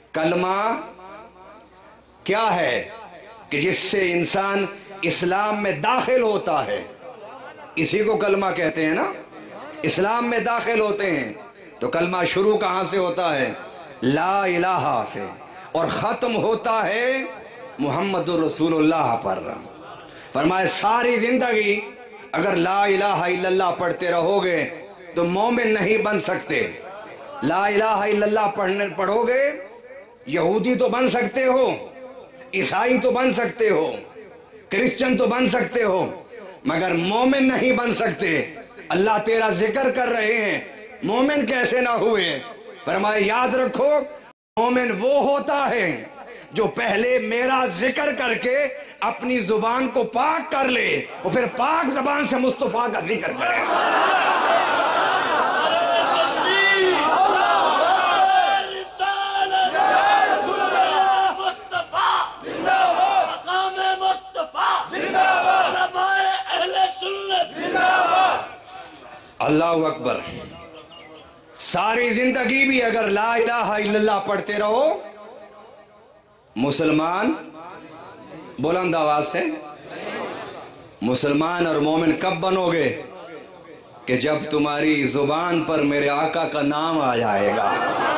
کلمہ کیا ہے کہ جس سے انسان اسلام میں داخل ہوتا ہے، اسی کو کلمہ کہتے ہیں نا. اسلام میں داخل ہوتے ہیں تو کلمہ شروع کہاں سے ہوتا ہے؟ لا الہ سے، اور ختم ہوتا ہے محمد رسول اللہ پر. فرمائے ساری زندگی اگر لا الہ الا اللہ پڑھتے رہو گے تو مومن نہیں بن سکتے. لا الہ الا اللہ پڑھو گے، یہودی تو بن سکتے ہو، عیسائی تو بن سکتے ہو، کرسچن تو بن سکتے ہو، مگر مومن نہیں بن سکتے. اللہ تیرا ذکر کر رہے ہیں، مومن کیسے نہ ہوئے؟ فرمائے یاد رکھو، مومن وہ ہوتا ہے جو پہلے میرا ذکر کر کے اپنی زبان کو پاک کر لے اور پھر پاک زبان سے مصطفیٰ کا ذکر کرے. اللہ اکبر. ساری زندگی بھی اگر لا الہ الا اللہ پڑھتے رہو، مسلمان بلند آواز سے، مسلمان اور مومن کب بنو گے؟ کہ جب تمہاری زبان پر میرے آقا کا نام آ جائے گا.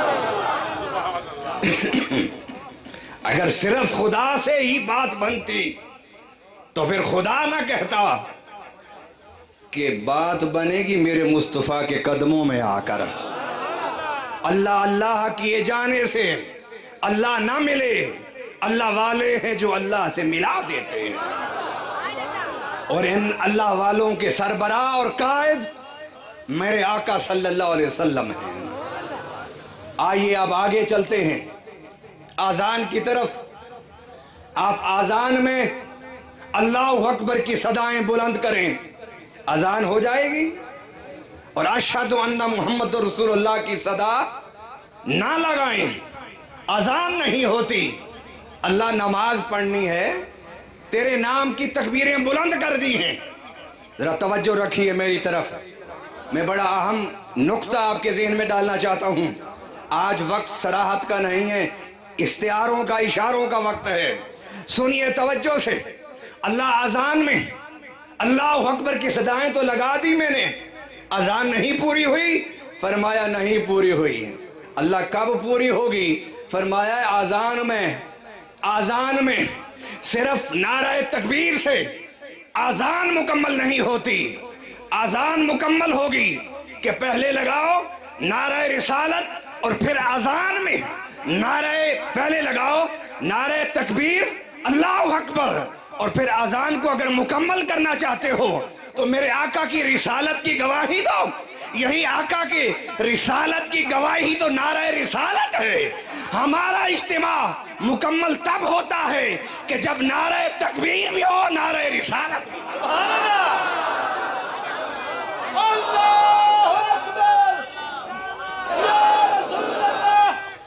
اگر صرف خدا سے ہی بات بنتی تو پھر خدا نہ کہتا کہ بات بنے گی میرے مصطفیٰ کے قدموں میں آ کر. اللہ اللہ کیے جانے سے اللہ نہ ملے، اللہ والے ہیں جو اللہ سے ملا دیتے ہیں، اور ان اللہ والوں کے سربراہ اور قائد میرے آقا صلی اللہ علیہ وسلم ہیں. آئیے اب آگے چلتے ہیں آذان کی طرف. آپ آذان میں اللہ اکبر کی صدائیں بلند کریں، اذان ہو جائے گی. اور اشہد ان محمد رسول اللہ کی صدا نہ لگائیں، اذان نہیں ہوتی. اللہ نماز پڑھنی ہے، تیرے نام کی تکبیریں بلند کر دی ہیں. ذرا توجہ رکھیے میری طرف، میں بڑا اہم نقطہ آپ کے ذہن میں ڈالنا چاہتا ہوں. آج وقت صراحت کا نہیں ہے، استعاروں کا، اشاروں کا وقت ہے. سنیے توجہ سے. اللہ اذان میں اللہ اکبر کی صدائیں تو لگا دی میں نے، اذان نہیں پوری ہوئی. فرمایا نہیں پوری ہوئی. اللہ کب پوری ہوگی؟ فرمایا آذان میں صرف نعرہ تکبیر سے آذان مکمل نہیں ہوتی. آذان مکمل ہوگی کہ پہلے لگاؤ نعرہ رسالت، اور پھر آذان میں پہلے لگاؤ نعرہ تکبیر اللہ اکبر، اور پھر آذان کو اگر مکمل کرنا چاہتے ہو تو میرے آقا کی رسالت کی گواہی دو. یہی آقا کی رسالت کی گواہی تو نعرہ رسالت ہے. ہمارا اجتماع مکمل تب ہوتا ہے کہ جب نعرہ تکبیر بھی ہو، نعرہ رسالت بھی ہو. اللہ اکبر یا رسول اللہ.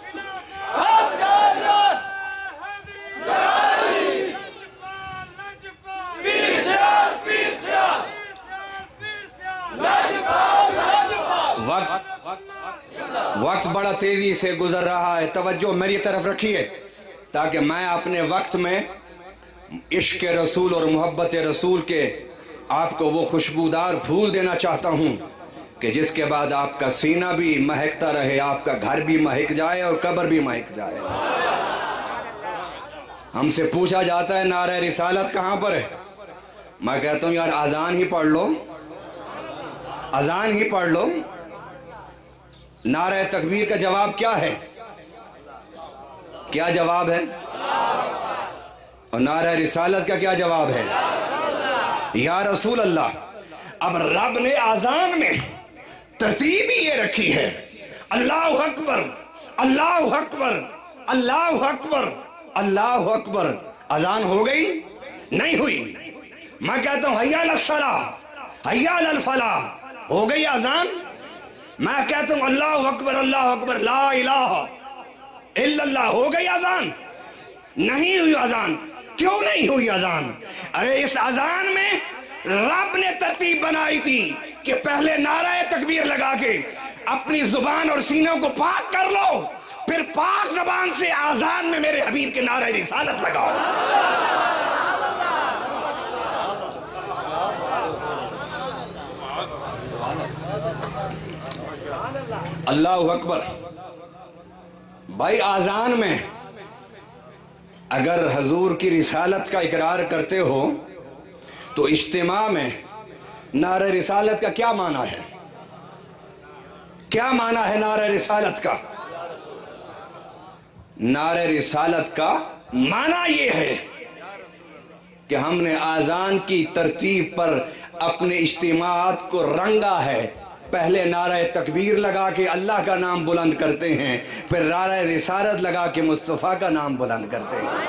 وقت بڑا تیزی سے گزر رہا ہے، توجہ میری طرف رکھیے تاکہ میں اپنے وقت میں عشق رسول اور محبت رسول کے آپ کو وہ خوشبودار پھول دینا چاہتا ہوں کہ جس کے بعد آپ کا سینہ بھی مہکتا رہے، آپ کا گھر بھی مہک جائے اور قبر بھی مہک جائے. ہم سے پوچھا جاتا ہے نعرہ رسالت کہاں پر ہے؟ میں کہتا ہوں یار اذان ہی پڑھ لو، اذان ہی پڑھ لو. نعرہ تکبیر کا جواب کیا ہے؟ کیا جواب ہے؟ اور نعرہ رسالت کا کیا جواب ہے؟ یا رسول اللہ. اب رب نے آذان میں ترتیب ہی یہ رکھی ہے، اللہ اکبر اللہ اکبر اللہ اکبر اللہ اکبر. اذان ہو گئی؟ نہیں ہوئی. میں کہتا ہوں حی علی الصلاۃ حی علی الفلاح. ہو گئی اذان؟ میں کہتا ہوں اللہ اکبر لا الہ الا اللہ. ہو گئی اذان؟ نہیں ہوئی اذان. کیوں نہیں ہوئی اذان؟ ارے اس اذان میں رب نے ترتیب بنائی تھی کہ پہلے نعرہ تکبیر لگا کے اپنی زبان اور سینوں کو پاک کر لو، پھر پاک زبان سے آزان میں میرے حبیب کے نعرہ رسالت لگاؤ. اللہ اکبر. بھائی آزان میں اگر حضور کی رسالت کا اقرار کرتے ہو تو اجتماع میں نعرہ رسالت کا کیا معنی ہے؟ کیا معنی ہے نعرہ رسالت کا؟ نعرہ رسالت کا معنی یہ ہے کہ ہم نے آزان کی ترتیب پر اپنے اجتماعات کو رنگا ہے. پہلے نعرہ تکبیر لگا کے اللہ کا نام بلند کرتے ہیں، پھر نعرہ رسالت لگا کے مصطفیٰ کا نام بلند کرتے ہیں.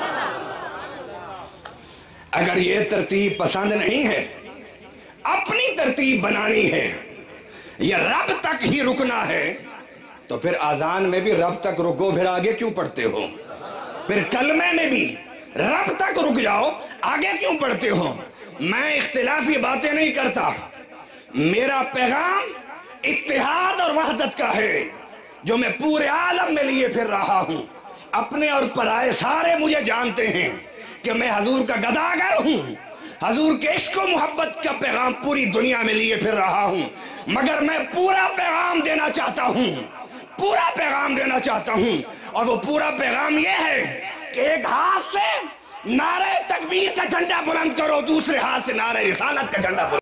اگر یہ ترتیب پسند نہیں ہے، اپنی ترتیب بنانی ہے، یہ رب تک ہی رکنا ہے، تو پھر آزان میں بھی رب تک رکو، پھر آگے کیوں پڑھتے ہو؟ پھر کلمے میں بھی رب تک رک جاؤ، آگے کیوں پڑھتے ہو؟ میں اختلافی باتیں نہیں کرتا. میرا پیغام اتحاد اور وحدت کا ہے جو میں پورے عالم میں لیے پھر رہا ہوں. اپنے اور پرائے سارے مجھے جانتے ہیں کہ میں حضور کا گداگر ہوں. حضور کے عشق و محبت کا پیغام پوری دنیا میں لیے پھر رہا ہوں، مگر میں پورا پیغام دینا چاہتا ہوں. پورا پیغام دینا چاہتا ہوں، اور وہ پورا پیغام یہ ہے کہ ایک ہاتھ سے نعرہ تکبیر کا جھنڈا بلند کرو، دوسرے ہاتھ سے نعرہ رسالت کا جھنڈا بلند